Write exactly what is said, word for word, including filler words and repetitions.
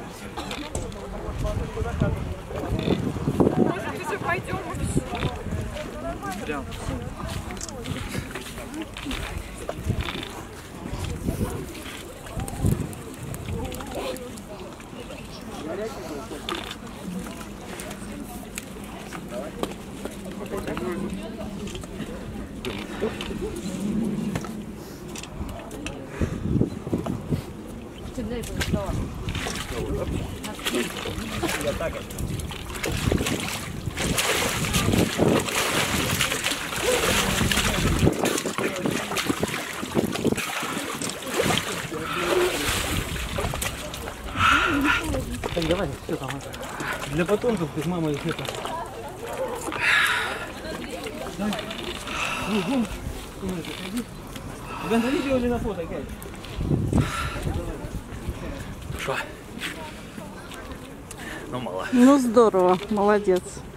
Может, уже пойдем? Прям. Я так. Так, давай, все там. Для потомков, без мамы их это. Тебя на видео или на фото, Кать? Что? Ну, мало. Ну здорово, молодец.